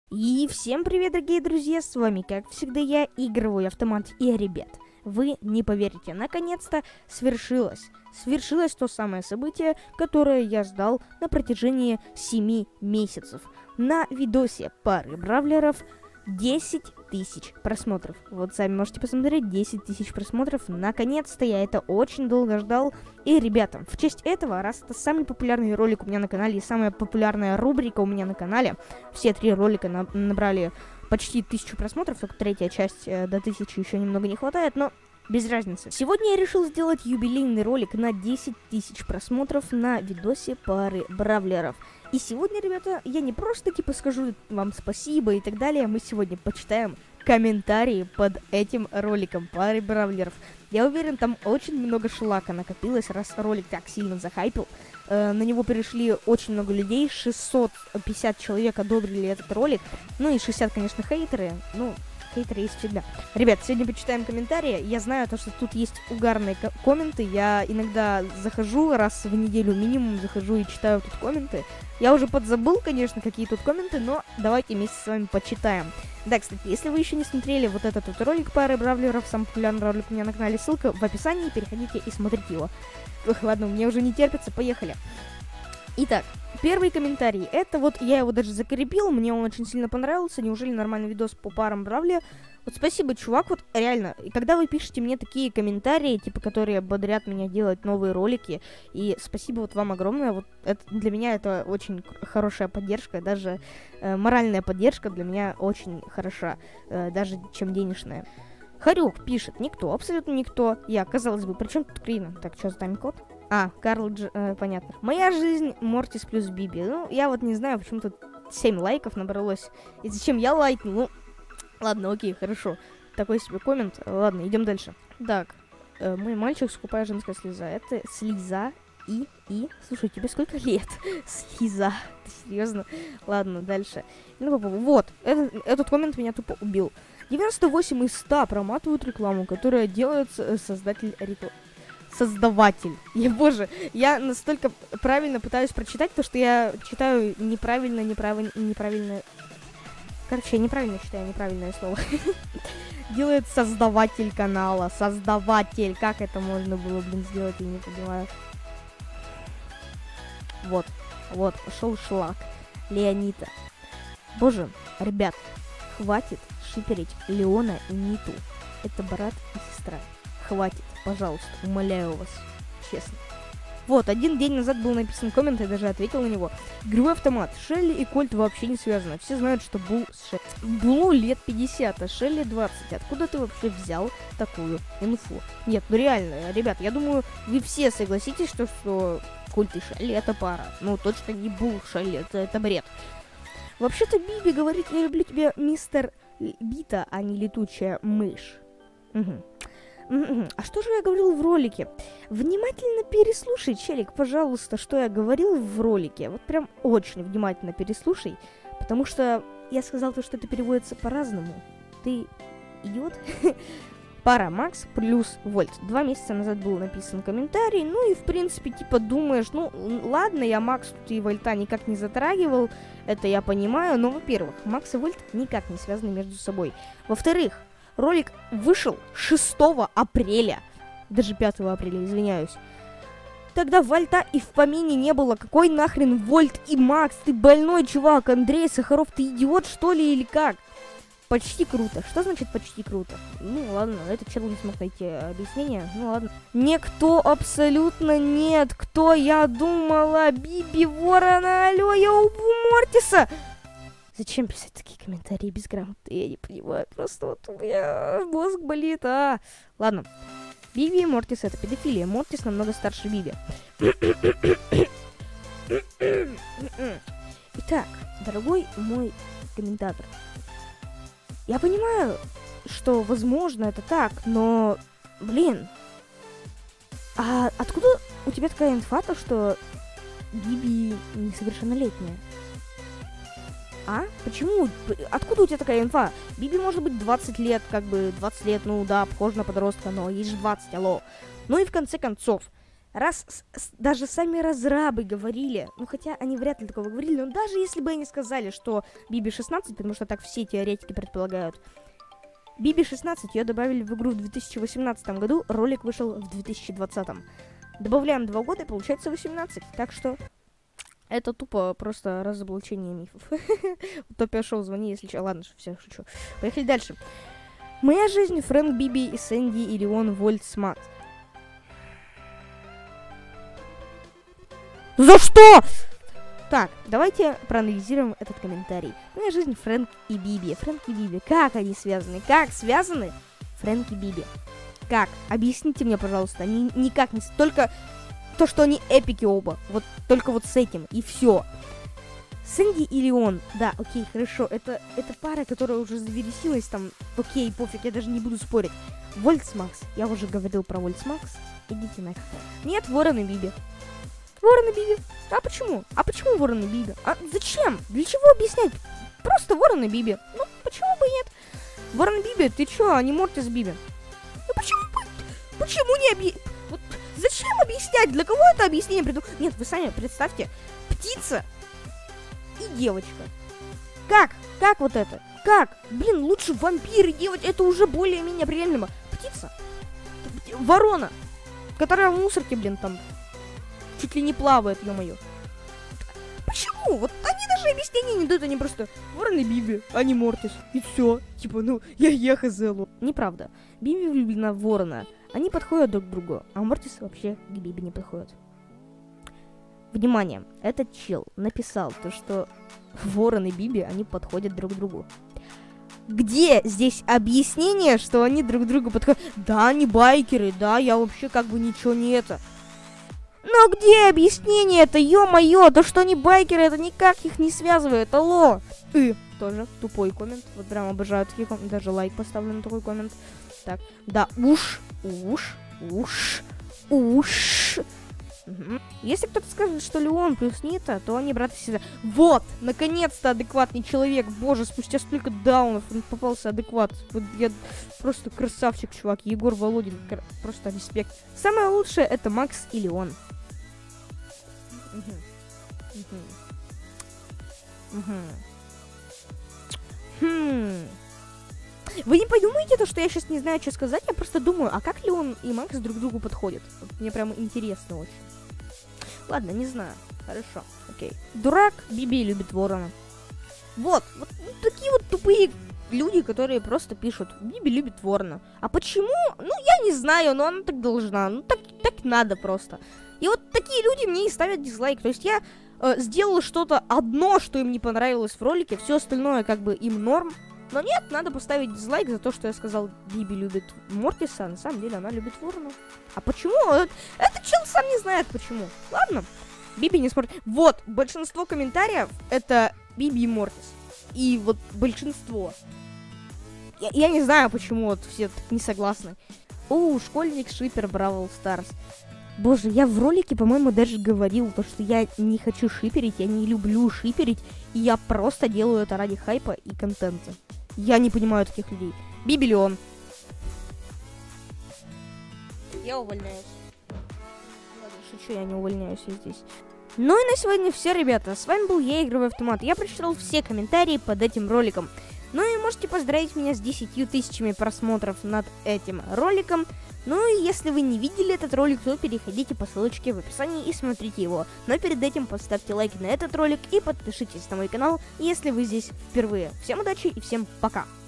И всем привет, дорогие друзья, с вами, как всегда, я, Игровой Автомат. И, ребят, вы не поверите, наконец-то свершилось то самое событие, которое я ждал на протяжении 7 месяцев. На видосе пары бравлеров 10 тысяч просмотров. Вот сами можете посмотреть, 10 тысяч просмотров. Наконец-то я это очень долго ждал. И, ребята, в честь этого, раз это самый популярный ролик у меня на канале и самая популярная рубрика у меня на канале, все 3 ролика набрали почти 1000 просмотров, только 3-я часть до 1000 еще немного не хватает, но без разницы. Сегодня я решил сделать юбилейный ролик на 10 тысяч просмотров на видосе пары бравлеров. И сегодня, ребята, я не просто типа скажу вам спасибо и так далее, мы сегодня почитаем комментарии под этим роликом пары бравлеров. Я уверен, там очень много шлака накопилось, раз ролик так сильно захайпил. На него перешли очень много людей, 650 человек одобрили этот ролик, ну и 60, конечно, хейтеры, ну... Хейтеры есть всегда. Ребят, сегодня почитаем комментарии. Я знаю, то, что тут есть угарные комменты. Я иногда захожу, раз в неделю минимум захожу и читаю тут комменты. Я уже подзабыл, конечно, какие тут комменты, но давайте вместе с вами почитаем. Да, кстати, если вы еще не смотрели вот этот вот ролик пары бравлеров, самый популярный ролик у меня на канале, ссылка в описании, переходите и смотрите его. Ох, ладно, мне уже не терпится, поехали. Итак, первый комментарий. Это вот, я его даже закрепил, мне он очень сильно понравился. Неужели нормальный видос по парам бравле? Вот спасибо, чувак, вот реально. И когда вы пишете мне такие комментарии, типа, которые бодрят меня делать новые ролики, и спасибо вот вам огромное, вот это, для меня это очень хорошая поддержка, даже моральная поддержка для меня очень хороша, даже чем денежная. Харюк пишет, никто, абсолютно никто. Я, казалось бы, при чем тут Украина? Так, что за тайм-код? А, Карл понятно. Моя жизнь, Мортис плюс Биби. Ну, я вот не знаю, почему тут 7 лайков набралось. И зачем я лайкнул? Ну, ладно, окей, хорошо. Такой себе коммент. Ладно, идем дальше. Так, мой мальчик, скупая женская слеза. Это слеза и... Слушай, тебе сколько лет? Слеза. Ты серьезно? Ладно, дальше. Ну, вот, этот коммент меня тупо убил. 98 из 100 проматывают рекламу, которая делает создаватель. Боже, я настолько правильно пытаюсь прочитать, то что я читаю неправильно. Короче, я неправильно читаю неправильное слово. Делает создаватель канала. Создаватель. Как это можно было, сделать, я не понимаю. Вот, пошел шлак. Леонида. Боже, ребят, хватит шиперить Леона и Ниту. Это брат и сестра. Хватит, пожалуйста, умоляю вас, честно. Вот, один день назад был написан коммент, я даже ответил на него. Игровой автомат. Шелли и Кольт вообще не связаны. Все знают, что Бул с Шелли. Булу лет 50, а Шелли 20. Откуда ты вообще взял такую инфу? Нет, ну реально, ребят, я думаю, вы все согласитесь, что Кольт и Шелли это пара. Ну, точно не Бул Шелли, это бред. Вообще-то Биби говорит, я люблю тебя, мистер Бита, а не летучая мышь. А что же я говорил в ролике? Внимательно переслушай, челик, пожалуйста, что я говорил в ролике. Вот прям очень внимательно переслушай, потому что я сказал то, что это переводится по-разному. Ты идиот? Пара Макс плюс Вольт. 2 месяца назад был написан комментарий, ну и в принципе типа думаешь, ну ладно, я Макс тут и Вольта никак не затрагивал, это я понимаю, но во-первых, Макс и Вольт никак не связаны между собой. Во-вторых, ролик вышел 6 апреля, даже 5 апреля, извиняюсь. Тогда Вольта и в помине не было. Какой нахрен Вольт и Макс? Ты больной чувак, Андрей Сахаров, ты идиот что ли или как? Почти круто. Что значит почти круто? Ну ладно, этот чел не смог найти объяснение. Ну ладно. Никто абсолютно нет. Кто я думала? Биби, Ворона, алло, я убью Мортиса! Зачем писать такие комментарии безграмотные? Я не понимаю. Просто вот у меня мозг болит, Ладно. Биби и Мортис это педофилия. Мортис намного старше Биби. Итак, дорогой мой комментатор. Я понимаю, что, возможно, это так, но, блин, а откуда у тебя такая инфа, то, что Биби несовершеннолетняя? А? Почему? Откуда у тебя такая инфа? Биби может быть 20 лет, как бы, 20 лет, ну да, похоже на подростка, но ей же 20, алло. Ну и в конце концов, Даже сами разрабы говорили, ну хотя они вряд ли такого говорили, но даже если бы они сказали, что Биби 16, потому что так все теоретики предполагают, Биби 16 ее добавили в игру в 2018 году, ролик вышел в 2020. Добавляем 2 года, и получается 18. Так что это тупо просто разоблачение мифов. Утопия шоу, звони, если что. Ладно, все, шучу. Поехали дальше. Моя жизнь, Фрэнк, Биби и Сэнди или он Вольтсмат. За что? Так, давайте проанализируем этот комментарий. Моя жизнь, Фрэнк и Биби. Фрэнк и Биби, как они связаны? Как связаны Фрэнк и Биби? Как? Объясните мне, пожалуйста. Они никак не... Только то, что они эпики оба. Вот только вот с этим. И все. Сэнди и Леон. Да, окей, хорошо. Это пара, которая уже завирусилась там. Окей, пофиг, я даже не буду спорить. Вольтсмакс. Я уже говорил про Вольтсмакс. Идите нахер. Нет, Ворон и Биби. Ворон и Биби. А почему? А почему Ворон и Биби? А зачем? Для чего объяснять? Просто Ворон и Биби. Ну, почему бы нет? Ворон и Биби, ты чё, а не Мортис Биби? Ну почему не объяснять? Вот зачем объяснять? Для кого это объяснение придумано? Нет, вы сами представьте. Птица и девочка. Как? Как вот это? Как? Блин, лучше вампиры делать, это уже более-менее приемлемо. Птица. Ворона. Которая в мусорке, блин, там чуть ли не плавает, ё-моё. Почему? Вот они даже объяснения не дают, они просто Ворон и Биби, а не Мортис. И все. Типа, ну, я хз. Неправда. Биби влюблена в Ворона. Они подходят друг к другу, а Мортис вообще к Биби не подходит. Внимание, этот чел написал то, что Ворон и Биби, они подходят друг к другу. Где здесь объяснение, что они друг к другу подходят? Да, они байкеры, да, я вообще как бы ничего не это. Но где объяснение это, ё-моё, то что они байкеры, это никак их не связывает, алло. И тоже тупой коммент, вот прям обожаю такие комменты, даже лайк поставлю на такой коммент. Так, да, уж. Угу. Если кто-то скажет, что Леон плюс Нита, то они брат и сестра. Вот, наконец-то адекватный человек, боже, спустя столько даунов он попался адекват. Вот я просто красавчик, чувак, Егор Володин, просто респект. Самое лучшее это Макс и Леон. Вы не подумайте, что я сейчас не знаю, что сказать, я просто думаю, а как Леон и Макс друг к другу подходят? Вот мне прям интересно очень. Ладно, не знаю. Хорошо, окей. Дурак, Биби любит Ворона. Вот такие вот тупые люди, которые просто пишут, Биби любит Ворона. А почему? Ну, я не знаю, но она так должна. Ну, так надо просто. И вот такие люди мне и ставят дизлайк. То есть я сделала что-то одно, что им не понравилось в ролике, все остальное как бы им норм. Но нет, надо поставить дизлайк за то, что я сказал, Биби любит Мортиса, а на самом деле она любит Ворона. А почему? Этот чел сам не знает почему. Ладно, Биби не смотрит. Вот, большинство комментариев это Биби и Мортис. И вот большинство. Я не знаю, почему вот все так не согласны. Школьник шипер Бравл Старс. Боже, я в ролике, по-моему, даже говорил, то, что я не хочу шиперить, я не люблю шиперить, и я просто делаю это ради хайпа и контента. Я не понимаю таких людей. Биби Леон. Я увольняюсь. Ладно, шучу, я не увольняюсь, я здесь. Ну и на сегодня все, ребята. С вами был я, Игровой Автомат. Я прочитал все комментарии под этим роликом. Ну и можете поздравить меня с 10 000 просмотров над этим роликом. Ну и если вы не видели этот ролик, то переходите по ссылочке в описании и смотрите его. Но перед этим поставьте лайк на этот ролик и подпишитесь на мой канал, если вы здесь впервые. Всем удачи и всем пока!